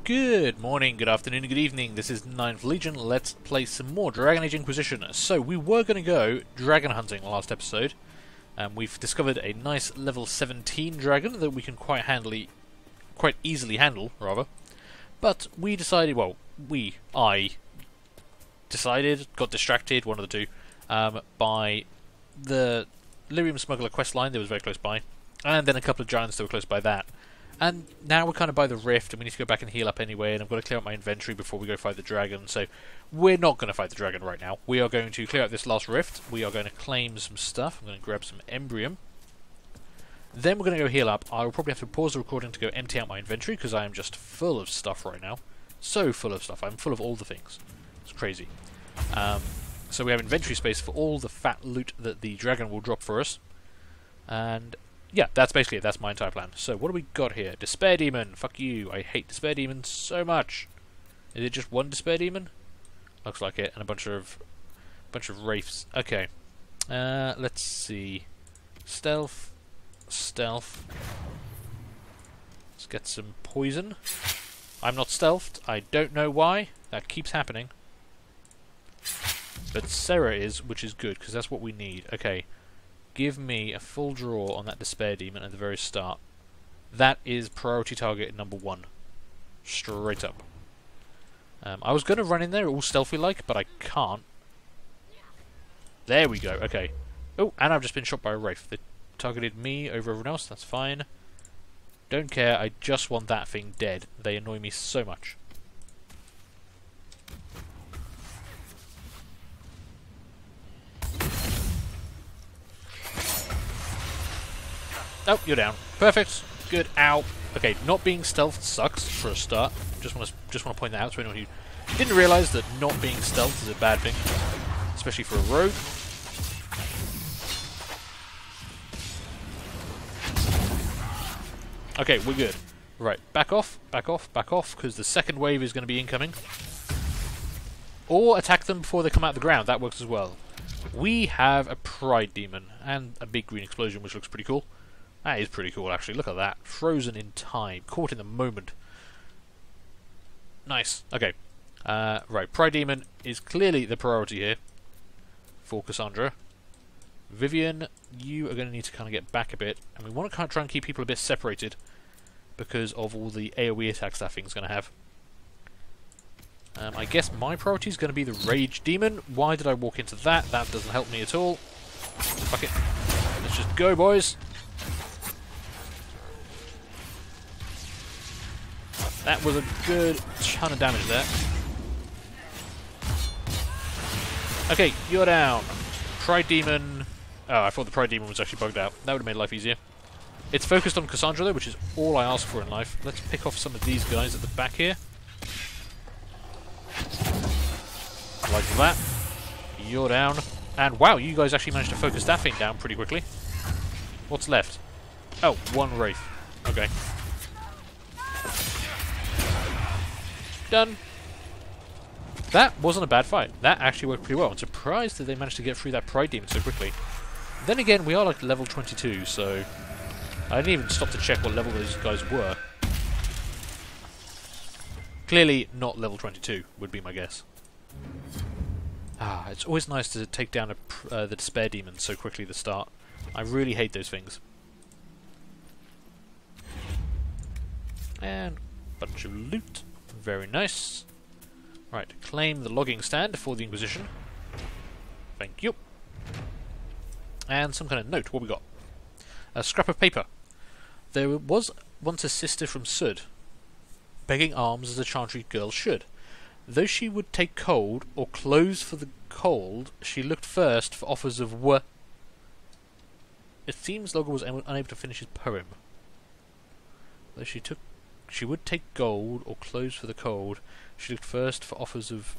Good morning, good afternoon, good evening. This is Ninth Legion. Let's play some more Dragon Age Inquisition. So we were going to go dragon hunting last episode. We've discovered a nice level 17 dragon that we can quite easily handle, rather. But we decided, I decided, got distracted, one of the two, by the Lyrium Smuggler questline that was very close by, and then a couple of giants that were close by that. And now we're kind of by the rift, and we need to go back and heal up anyway, and I've got to clear up my inventory before we go fight the dragon, so we're not going to fight the dragon right now. We are going to clear out this last rift, we are going to claim some stuff, I'm going to grab some Embrium. Then we're going to go heal up. I will probably have to pause the recording to go empty out my inventory, because I am just full of stuff right now. So full of stuff, I'm full of all the things. It's crazy. So we have inventory space for all the fat loot that the dragon will drop for us. And yeah, that's basically it. That's my entire plan. So what do we got here? Despair Demon. Fuck you. I hate Despair Demons so much. Is it just one Despair Demon? Looks like it. And a bunch of wraiths. Okay. Let's see. Stealth. Stealth. Let's get some poison. I'm not stealthed. I don't know why. That keeps happening. But Sarah is, which is good, because that's what we need. Okay. Give me a full draw on that Despair Demon at the very start. That is priority target number 1. Straight up. I was going to run in there all stealthy-like, but I can't. There we go, okay. Oh, and I've just been shot by a wraith. They targeted me over everyone else, that's fine. Don't care, I just want that thing dead. They annoy me so much. Oh, you're down. Perfect. Good. Ow. Okay, not being stealthed sucks for a start. Just want to point that out to anyone who didn't realise that not being stealthed is a bad thing, especially for a rogue. Okay, we're good. Right, back off, back off, back off, because the second wave is going to be incoming. Or attack them before they come out of the ground. That works as well. We have a Pride Demon and a big green explosion, which looks pretty cool. That is pretty cool, actually. Look at that. Frozen in time. Caught in the moment. Nice. Okay. Right. Pride Demon is clearly the priority here for Cassandra. Vivian, you are going to need to kind of get back a bit. And we want to kind of try and keep people a bit separated because of all the AoE attacks that thing's going to have. I guess my priority is going to be the Rage Demon. Why did I walk into that? That doesn't help me at all. Fuck it. Let's just go, boys. That was a good ton of damage there. Okay, you're down. Pride Demon. Oh, I thought the Pride Demon was actually bugged out. That would have made life easier. It's focused on Cassandra though, which is all I ask for in life. Let's pick off some of these guys at the back here. Like that. You're down. And wow, you guys actually managed to focus that thing down pretty quickly. What's left? Oh, one Wraith. Okay. Done. That wasn't a bad fight. That actually worked pretty well. I'm surprised that they managed to get through that Pride Demon so quickly. Then again, we are like level 22, so I didn't even stop to check what level those guys were. Clearly not level 22, would be my guess. Ah, it's always nice to take down the Despair Demon so quickly at the start. I really hate those things. And bunch of loot. Very nice. Right, claim the logging stand for the Inquisition. Thank you. And some kind of note. What we got? A scrap of paper. There was once a sister from Sud, begging alms as a Chantry girl should. Though she would take cold, or clothes for the cold, she looked first for offers of It seems Logger was unable to finish his poem. Though she would take gold or clothes for the cold. She looked first for offers of...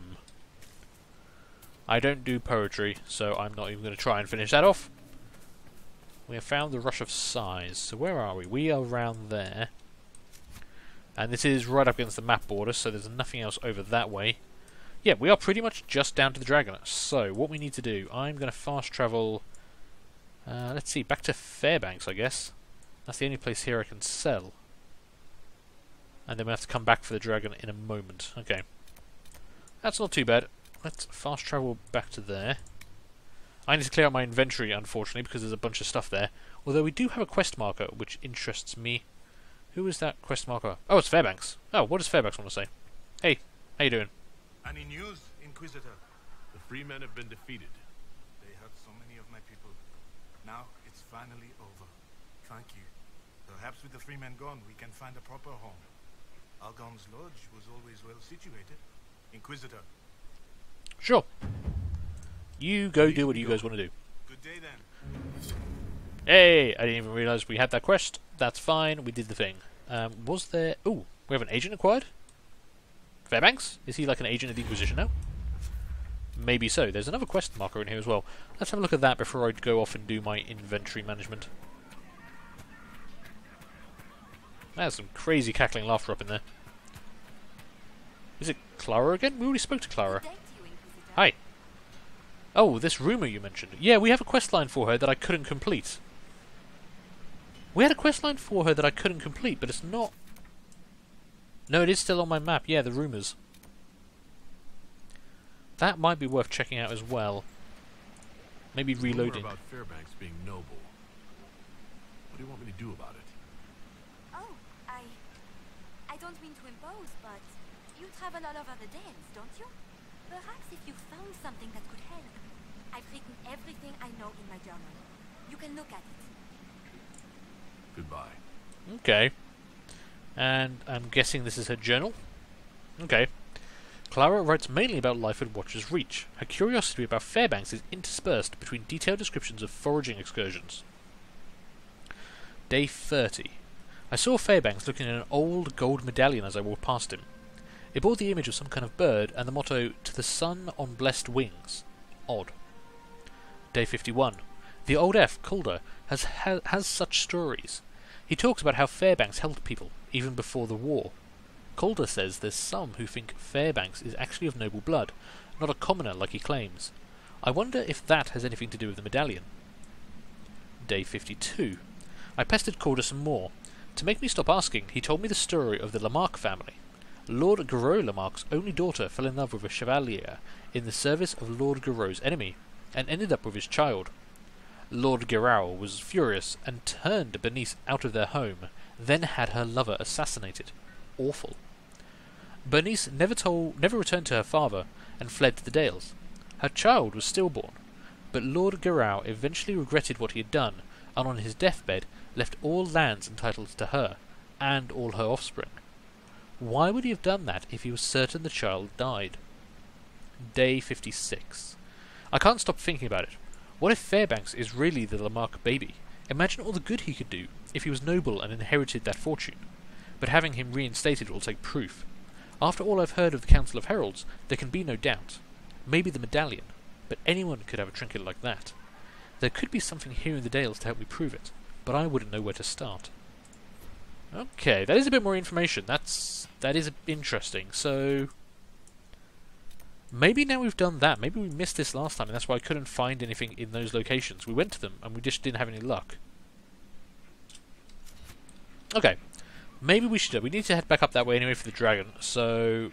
I don't do poetry, so I'm not even going to try and finish that off. We have found the Rush of Sighs. So where are we? We are around there. And this is right up against the map border, so there's nothing else over that way. Yeah, we are pretty much just down to the dragon. So what we need to do, I'm going to fast travel... let's see, back to Fairbanks, I guess. That's the only place here I can sell. And then we have to come back for the dragon in a moment. Okay. That's not too bad. Let's fast travel back to there. I need to clear out my inventory, unfortunately, because there's a bunch of stuff there. Although we do have a quest marker, which interests me. Who is that quest marker? Oh, it's Fairbanks. Oh, what does Fairbanks want to say? Hey, how you doing? Any news, Inquisitor? The Freemen have been defeated. They hurt so many of my people. Now it's finally over. Thank you. Perhaps with the Freemen gone, we can find a proper home. Algon's lodge was always well situated. Inquisitor. Sure. You go do what you guys want to do. Good day then. Hey, I didn't even realise we had that quest. That's fine, we did the thing. Was there... Ooh, we have an agent acquired? Fairbanks? Is he like an agent of the Inquisition now? Maybe so. There's another quest marker in here as well. Let's have a look at that before I go off and do my inventory management. There's some crazy cackling laughter up in there. Is it Clara again? We already spoke to Clara. Hi. Oh, this rumour you mentioned. Yeah, we have a quest line for her that I couldn't complete. We had a quest line for her that I couldn't complete, but it's not... No, it is still on my map. Yeah, the rumours. That might be worth checking out as well. Maybe reloading. About Fairbanks being noble. What do you want me to do about it? Oh, I don't mean to impose, but you travel all over the Dales, don't you? Perhaps if you found something that could help. I've written everything I know in my journal. You can look at it. Goodbye. Okay. And I'm guessing this is her journal? Okay. Clara writes mainly about life at Watcher's Reach. Her curiosity about Fairbanks is interspersed between detailed descriptions of foraging excursions. Day 30. I saw Fairbanks looking at an old gold medallion as I walked past him. It bore the image of some kind of bird and the motto, "To the sun on blessed wings." Odd. Day 51. The old F, Calder, has such stories. He talks about how Fairbanks helped people, even before the war. Calder says there's some who think Fairbanks is actually of noble blood, not a commoner like he claims. I wonder if that has anything to do with the medallion. Day 52. I pestered Calder some more. To make me stop asking, he told me the story of the Lamarck family. Lord Garreau Lamarck's only daughter fell in love with a chevalier in the service of Lord Garreau's enemy, and ended up with his child. Lord Garreau was furious and turned Bernice out of their home, then had her lover assassinated. Awful. Bernice never returned to her father and fled to the Dales. Her child was stillborn, but Lord Garreau eventually regretted what he had done, and on his deathbed left all lands entitled to her, and all her offspring. Why would he have done that if he was certain the child died? Day 56. I can't stop thinking about it. What if Fairbanks is really the Lamarck baby? Imagine all the good he could do if he was noble and inherited that fortune. But having him reinstated will take proof. After all I've heard of the Council of Heralds, there can be no doubt. Maybe the medallion, but anyone could have a trinket like that. There could be something here in the Dales to help me prove it, but I wouldn't know where to start. Okay, that is a bit more information. That is interesting. So maybe now we've done that. Maybe we missed this last time, and that's why I couldn't find anything in those locations. We went to them, and we just didn't have any luck. Okay, maybe we should. We need to head back up that way anyway for the dragon. So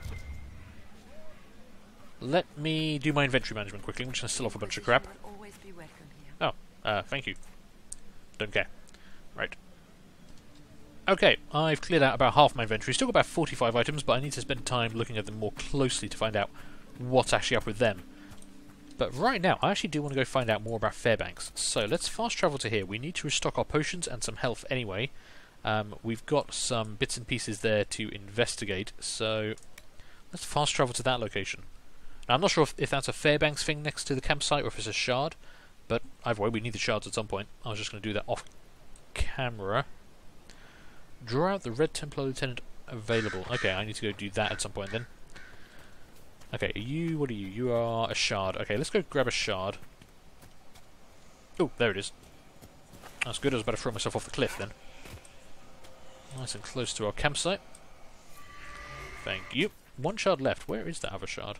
let me do my inventory management quickly. I'm just going to sell off a bunch of crap. Oh, thank you. Don't care. Right. Okay, I've cleared out about half my inventory. Still got about 45 items, but I need to spend time looking at them more closely to find out what's actually up with them. But right now, I actually do want to go find out more about Fairbanks. So let's fast travel to here. We need to restock our potions and some health anyway. We've got some bits and pieces there to investigate, so let's fast travel to that location. Now, I'm not sure if that's a Fairbanks thing next to the campsite or if it's a shard, but either way, we need the shards at some point. I was just going to do that off camera. Draw out the Red Templar Lieutenant available. Okay, I need to go do that at some point then. Okay, what are you? You are a shard. Okay, let's go grab a shard. Oh, there it is. That's good, I was about to throw myself off the cliff then. Nice and close to our campsite. Thank you. One shard left. Where is that other shard?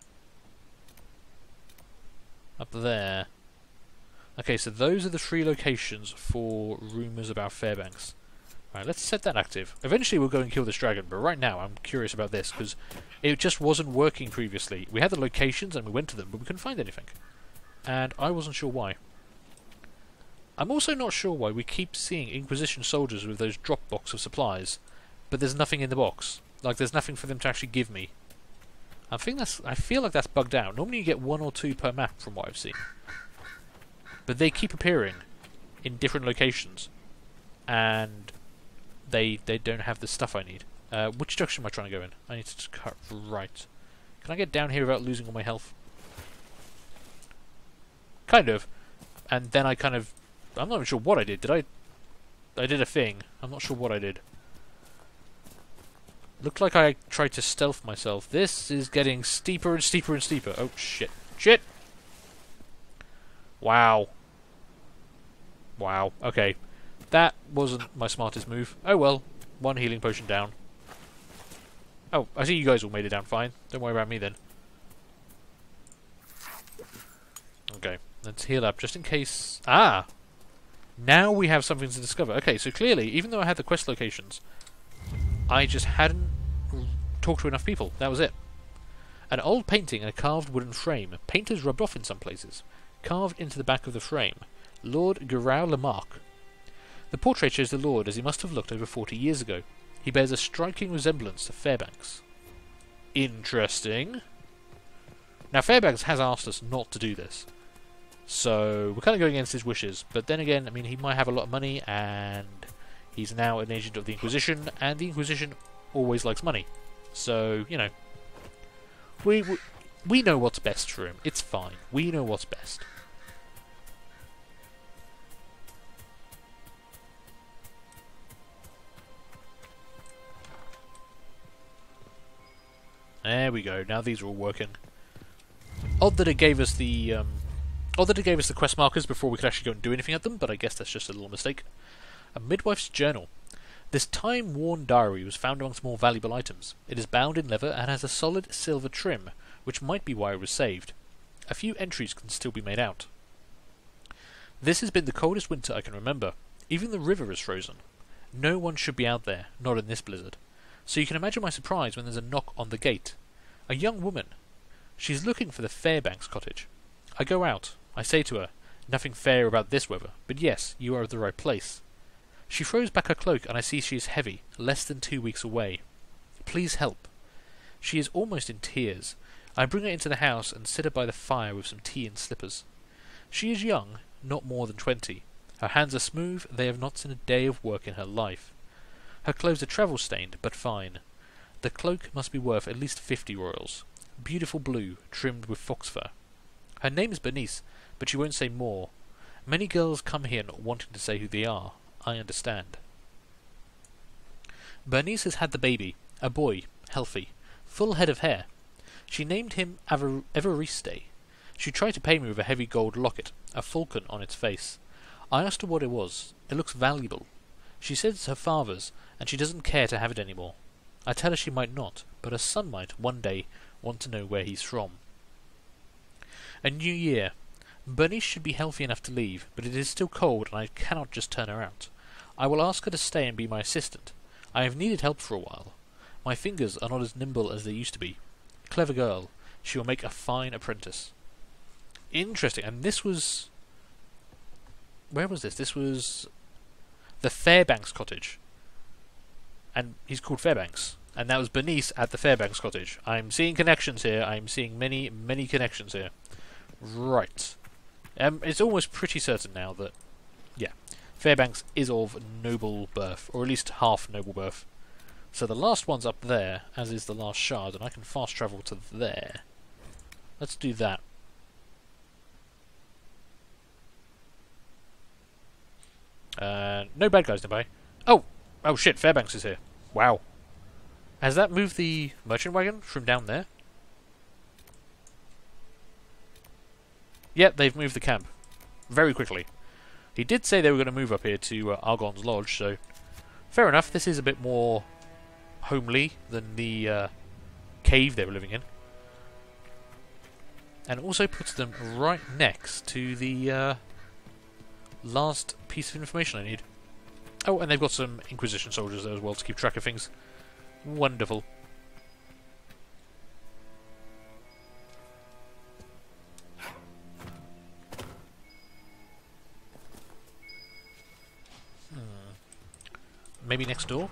Up there. Okay, so those are the 3 locations for rumours about Fairbanks. Right, let's set that active. Eventually we'll go and kill this dragon, but right now I'm curious about this, because it just wasn't working previously. We had the locations and we went to them, but we couldn't find anything. And I wasn't sure why. I'm also not sure why we keep seeing Inquisition soldiers with those drop box of supplies, but there's nothing in the box. Like, there's nothing for them to actually give me. I feel like that's bugged out. Normally you get 1 or 2 per map from what I've seen. But they keep appearing in different locations. And they don't have the stuff I need. Which direction am I trying to go in? I need to just cut right. Can I get down here without losing all my health? Kind of. And then I kind of... I'm not even sure what I did. I did a thing. I'm not sure what I did. Looked like I tried to stealth myself. This is getting steeper and steeper and steeper. Oh, shit. Shit! Wow. Wow. Okay. That wasn't my smartest move. Oh well. 1 healing potion down. Oh, I see you guys all made it down fine. Don't worry about me then. Okay. Let's heal up just in case... Ah! Now we have something to discover. Okay, so clearly, even though I had the quest locations, I just hadn't talked to enough people. That was it. An old painting in a carved wooden frame. Paint has rubbed off in some places. Carved into the back of the frame. Lord Gerau Lamarck. The portrait shows the Lord as he must have looked over 40 years ago. He bears a striking resemblance to Fairbanks. Interesting. Now, Fairbanks has asked us not to do this. So, we're kind of going against his wishes. But then again, I mean, he might have a lot of money, and he's now an agent of the Inquisition, and the Inquisition always likes money. So, you know, we know what's best for him. It's fine. We know what's best. There we go. Now these are all working. Odd that it gave us the quest markers before we could actually go and do anything at them, but I guess that's just a little mistake. A midwife's journal. This time-worn diary was found amongst more valuable items. It is bound in leather and has a solid silver trim, which might be why it was saved. A few entries can still be made out. This has been the coldest winter I can remember. Even the river is frozen. No one should be out there, not in this blizzard. So you can imagine my surprise when there's a knock on the gate. A young woman. She's looking for the Fairbanks cottage. I go out. I say to her, "Nothing fair about this weather, but yes, you are at the right place." She throws back her cloak and I see she is heavy, less than 2 weeks away. Please help. She is almost in tears. I bring her into the house and sit her by the fire with some tea and slippers. She is young, not more than 20. Her hands are smooth, they have not seen a day of work in her life. Her clothes are travel-stained, but fine. The cloak must be worth at least 50 royals. Beautiful blue, trimmed with fox fur. Her name is Bernice, but she won't say more. Many girls come here not wanting to say who they are. I understand. Bernice has had the baby, a boy, healthy, full head of hair. She named him Evariste. She tried to pay me with a heavy gold locket, a falcon on its face. I asked her what it was. It looks valuable. She says it's her father's, and she doesn't care to have it anymore. I tell her she might not, but her son might one day want to know where he's from. A new year. Bernice should be healthy enough to leave, but it is still cold and I cannot just turn her out. I will ask her to stay and be my assistant. I have needed help for a while. My fingers are not as nimble as they used to be. Clever girl. She will make a fine apprentice. Interesting. And this was... Where was this? This was... the Fairbanks cottage. And he's called Fairbanks. And that was Bernice at the Fairbanks cottage. I'm seeing connections here. I'm seeing many, many connections here. Right. It's almost pretty certain now that, yeah, Fairbanks is of noble birth, or at least half noble birth. So the last one's up there, as is the last shard, and I can fast travel to there. Let's do that. No bad guys nearby. Oh! Oh shit, Fairbanks is here. Wow. Has that moved the merchant wagon from down there? Yep, they've moved the camp. Very quickly. He did say they were going to move up here to Argon's Lodge, so... fair enough, this is a bit more homely than the cave they were living in. And also puts them right next to the last piece of information I need. Oh, and they've got some Inquisition soldiers there as well to keep track of things. Wonderful. Maybe next door?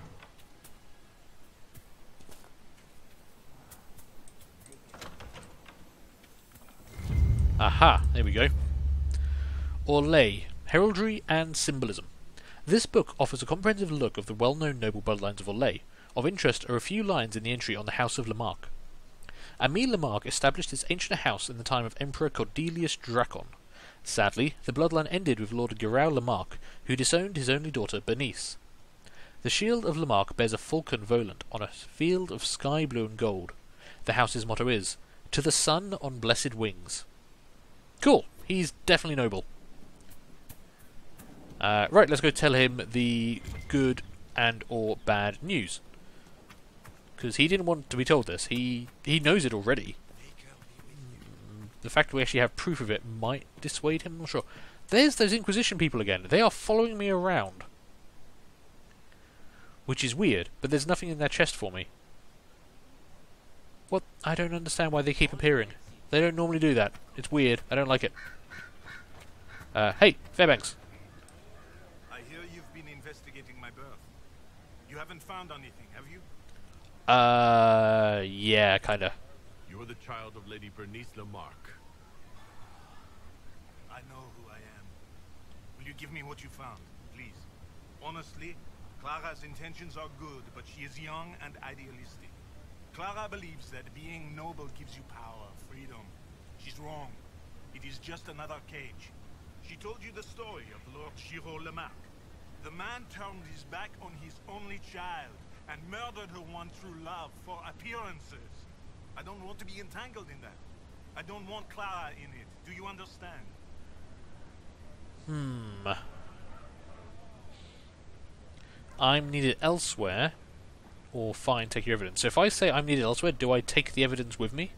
Aha, there we go. Orlais, Heraldry and Symbolism. This book offers a comprehensive look of the well-known noble bloodlines of Orlais. Of interest are a few lines in the entry on the House of Lamarck. Aimé Lamarck established this ancient house in the time of Emperor Cordelius Dracon. Sadly, the bloodline ended with Lord Guerau Lamarck, who disowned his only daughter, Bernice. The shield of Lamarck bears a falcon volant on a field of sky blue and gold. The house's motto is, "To the sun on blessed wings." Cool. He's definitely noble. Right, let's go tell him the good and or bad news. Because he didn't want to be told this. He knows it already. The fact that we actually have proof of it might dissuade him, I'm not sure. There's those Inquisition people again. They are following me around. Which is weird, but there's nothing in their chest for me. What? I don't understand why they keep appearing. They don't normally do that. It's weird. I don't like it. Hey, Fairbanks. I hear you've been investigating my birth. You haven't found anything, have you? Yeah, kinda. You're the child of Lady Bernice Lamarck. I know who I am. Will you give me what you found, please? Honestly, Clara's intentions are good, but she is young and idealistic. Clara believes that being noble gives you power, freedom. She's wrong. It is just another cage. She told you the story of Lord Giraud Lamarck. The man turned his back on his only child and murdered her one through love for appearances. I don't want to be entangled in that. I don't want Clara in it. Do you understand? I'm needed elsewhere, or fine, take your evidence. So if I say I'm needed elsewhere, do I take the evidence with me?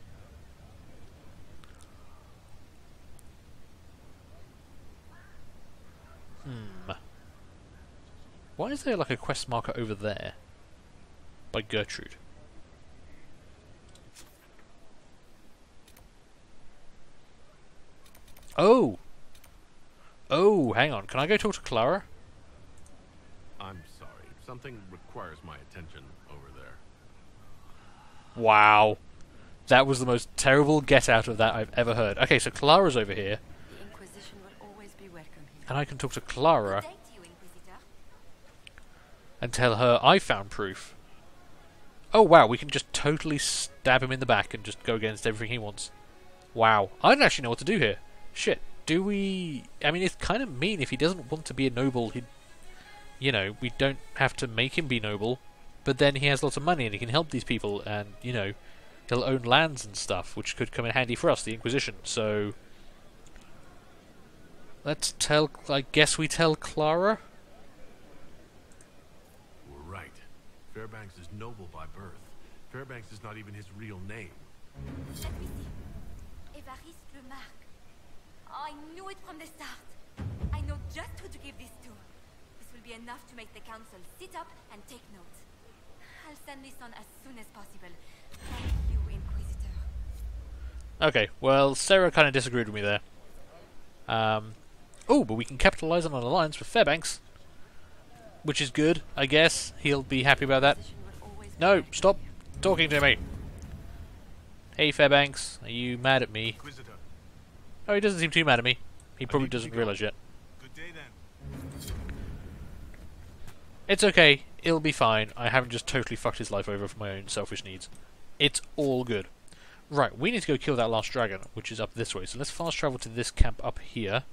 Why is there like a quest marker over there? By Gertrude. Oh! Oh, hang on. Can I go talk to Clara? I'm sorry. Something requires my attention over there. Wow. That was the most terrible get out of that I've ever heard. Okay, so Clara's over here. The Inquisition will always be welcome here. And I can talk to Clara Good day to you, Inquisitor. and tell her I found proof. Oh wow, we can just totally stab him in the back and just go against everything he wants. Wow. I don't actually know what to do here. Shit. Do we... I mean, it's kind of mean if he doesn't want to be a noble. He, you know, we don't have to make him be noble. But then he has lots of money and he can help these people. And, you know, he'll own lands and stuff, which could come in handy for us, the Inquisition. So... let's tell... I guess we tell Clara? We're right. Fairbanks is noble by birth. Fairbanks is not even his real name. Let me see. Évariste Lamarck. I knew it from the start. I know just who to give this to. This will be enough to make the council sit up and take note. I'll send this on as soon as possible. Thank you, Inquisitor. Okay, well, Sarah kind of disagreed with me there. Oh, but we can capitalise on an alliance with Fairbanks. Which is good, I guess. He'll be happy about that. Inquisition will always be No, welcome. stop talking to me. Hey, Fairbanks, are you mad at me? Inquisitor, Oh, he doesn't seem too mad at me. He probably need to doesn't go. realise yet. good day then. It's okay, it'll be fine. I haven't just totally fucked his life over for my own selfish needs. It's all good. Right, we need to go kill that last dragon, which is up this way. So let's fast travel to this camp up here.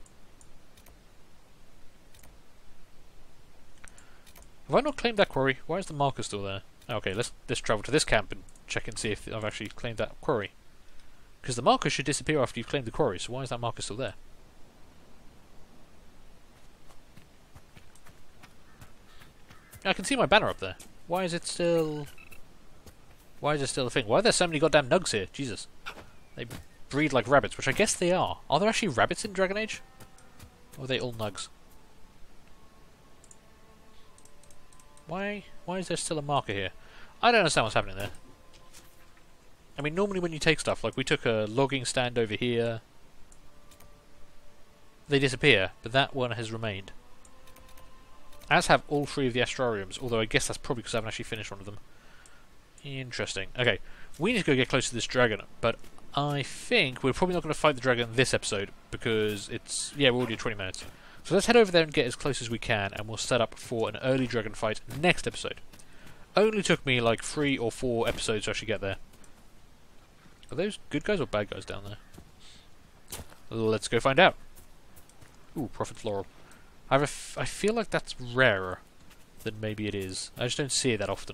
Have I not claimed that quarry? Why is the marker still there? Okay, let's travel to this camp and check and see if I've actually claimed that quarry. Because the marker should disappear after you've claimed the quarry, so why is that marker still there? I can see my banner up there. Why is it still... why is it still a thing? Why are there so many goddamn nugs here? Jesus. They breed like rabbits, which I guess they are. Are there actually rabbits in Dragon Age? Or are they all nugs? Why is there still a marker here? I don't understand what's happening there. I mean, normally when you take stuff, like we took a logging stand over here, they disappear, but that one has remained. As have all 3 of the astrariums, although I guess that's probably because I haven't actually finished one of them. Interesting. Okay, we need to go get close to this dragon, but I think we're probably not going to fight the dragon this episode, because it's... yeah, we're already at 20 minutes. So let's head over there and get as close as we can, and we'll set up for an early dragon fight next episode. Only took me like 3 or 4 episodes to actually get there. Are those good guys or bad guys down there? Let's go find out. Ooh, Prophet Floral. I feel like that's rarer than maybe it is. I just don't see it that often.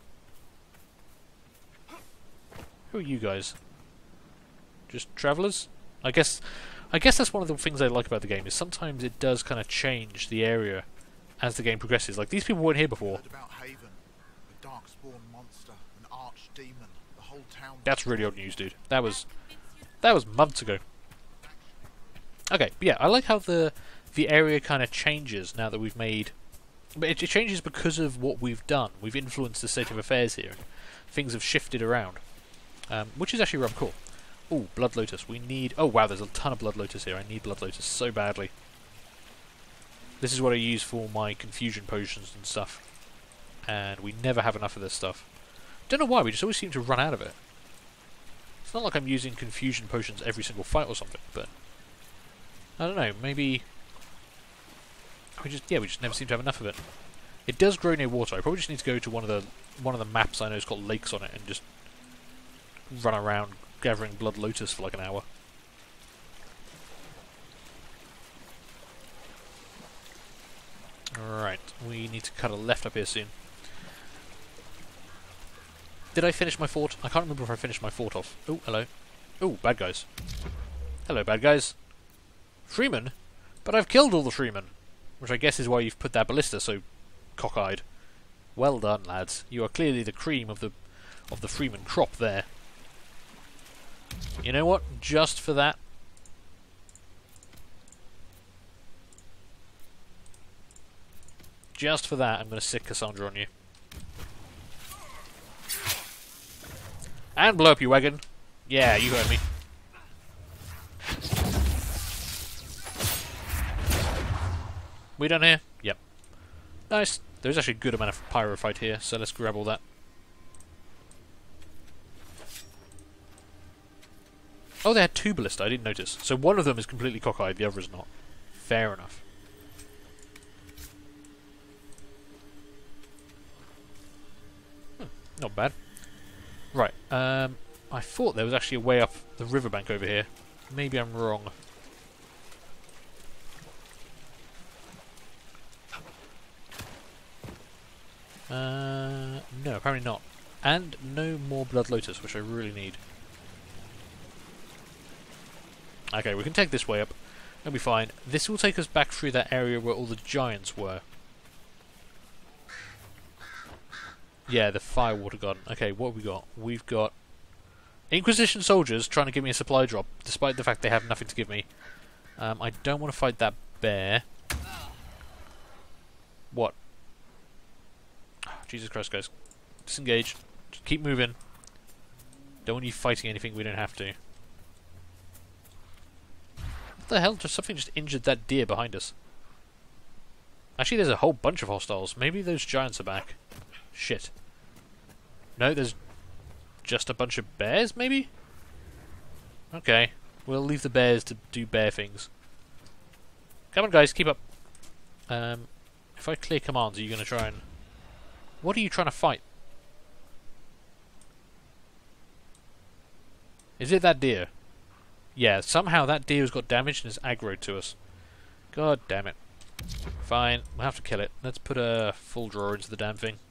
Who are you guys? Just travellers? I guess that's one of the things I like about the game, is sometimes it does kind of change the area as the game progresses. Like, these people weren't here before. About Haven, a darkspawn monster, an archdemon, the whole town. That's really old news, dude. That was months ago. Okay, but yeah, I like how the area kind of changes now that we've made... But it changes because of what we've done. We've influenced the state of affairs here. Things have shifted around. Which is actually rather cool. Ooh, Blood Lotus. We need... oh wow, there's a ton of Blood Lotus here. I need Blood Lotus so badly. This is what I use for my confusion potions and stuff. And we never have enough of this stuff. Don't know why, we just always seem to run out of it. It's not like I'm using confusion potions every single fight or something, but... I don't know, maybe... we just never seem to have enough of it. It does grow near water. I probably just need to go to one of the maps I know has got lakes on it and just run around gathering Blood Lotus for like an hour. Alright, we need to cut a left up here soon. Did I finish my fort? I can't remember if I finished my fort off. Oh, hello. Oh, bad guys. Hello, bad guys. Freeman? But I've killed all the Freemen. Which I guess is why you've put that ballista so cockeyed. Well done, lads. You are clearly the cream of the Freeman crop there. You know what? Just for that. Just for that, I'm going to sick Cassandra on you. And blow up your wagon. Yeah, you heard me. We done here? Yep. Nice. There's actually a good amount of pyrophyte here, so let's grab all that. Oh, they had 2 ballista, I didn't notice. So one of them is completely cockeyed, the other is not. Fair enough. Not bad. Right, I thought there was actually a way up the riverbank over here. Maybe I'm wrong. No, apparently not. And no more Blood Lotus, which I really need. Okay, we can take this way up. It'll be fine. This will take us back through that area where all the giants were. Yeah, the Firewater Garden. Okay, what have we got? We've got Inquisition soldiers trying to give me a supply drop, despite the fact they have nothing to give me. I don't want to fight that bear. What? Oh, Jesus Christ, guys. Disengage. Just keep moving. Don't want you fighting anything we don't have to. What the hell? Something just injured that deer behind us. Actually, there's a whole bunch of hostiles. Maybe those giants are back. Shit. No, there's just a bunch of bears, maybe? Okay. We'll leave the bears to do bear things. Come on, guys, keep up. If I clear commands, are you going to try and... What are you trying to fight? Is it that deer? Yeah, somehow that deer has got damaged and is aggroed to us. God damn it. Fine, we'll have to kill it. Let's put a full draw into the damn thing.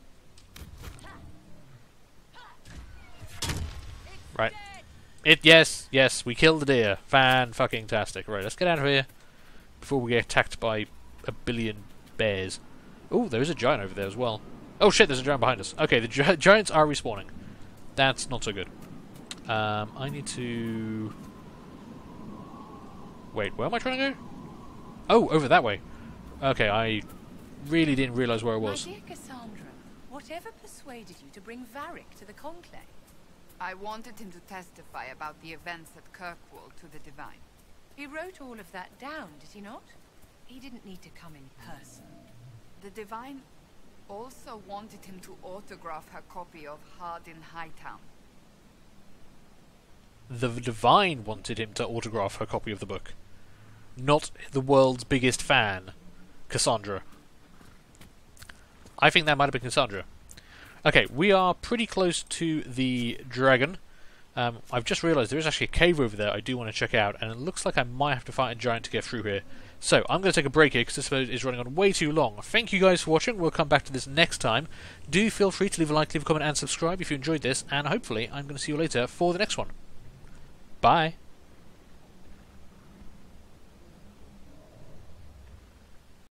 Right. Yes, we killed the deer. Fan-fucking-tastic. Right, let's get out of here before we get attacked by a billion bears. Oh, there is a giant over there as well. Oh shit, there's a giant behind us. Okay, the giants are respawning. That's not so good. I need to... Wait, where am I trying to go? Oh, over that way. Okay, I really didn't realise where I was. My dear Cassandra, Whatever persuaded you to bring Varric to the Conclave? I wanted him to testify about the events at Kirkwall to the Divine. He wrote all of that down, did he not? He didn't need to come in person. The Divine also wanted him to autograph her copy of Hardin Hightown. The Divine wanted him to autograph her copy of the book. Not the world's biggest fan, Cassandra. I think that might have been Cassandra. Okay, we are pretty close to the dragon. I've just realised there is actually a cave over there I do want to check out, and it looks like I might have to fight a giant to get through here. So, I'm going to take a break here because this episode is running on way too long. Thank you guys for watching. We'll come back to this next time. Do feel free to leave a like, leave a comment, and subscribe if you enjoyed this, and hopefully I'm going to see you later for the next one. Bye!